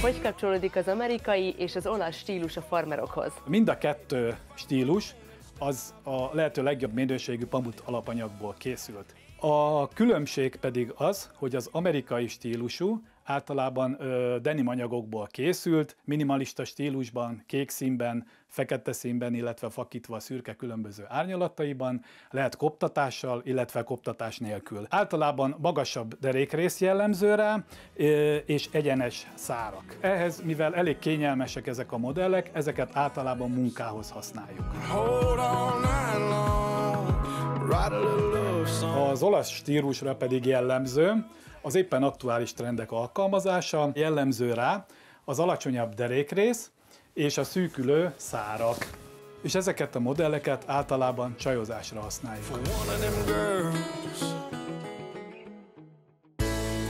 Hogy kapcsolódik az amerikai és az olasz stílus a farmerokhoz? Mind a kettő stílus az a lehető legjobb minőségű pamut alapanyagból készült. A különbség pedig az, hogy az amerikai stílusú általában denim anyagokból készült, minimalista stílusban, kék színben, fekete színben, illetve fakítva szürke különböző árnyalataiban, lehet koptatással, illetve koptatás nélkül. Általában magasabb derékrész jellemző rá, és egyenes szárak. Ehhez, mivel elég kényelmesek ezek a modellek, ezeket általában munkához használjuk. Az olasz stílusra pedig jellemző az éppen aktuális trendek alkalmazása, jellemző rá az alacsonyabb derékrész és a szűkülő szárak. És ezeket a modelleket általában csajozásra használjuk.